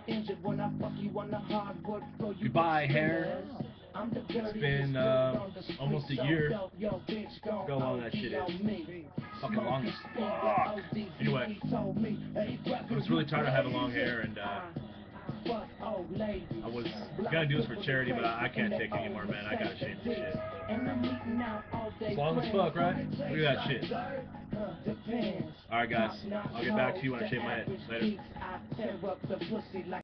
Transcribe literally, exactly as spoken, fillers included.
Goodbye, hair. It's been uh, almost a year. How long that shit is. Fucking long as fuck. Anyway, I was really tired of having long hair, and uh, I was gonna do this for charity, but I, I can't take it anymore, man. I gotta shave this shit. It's long as fuck, right? Look at that shit. Alright, guys. I'll get back to you when I shave my head. Later.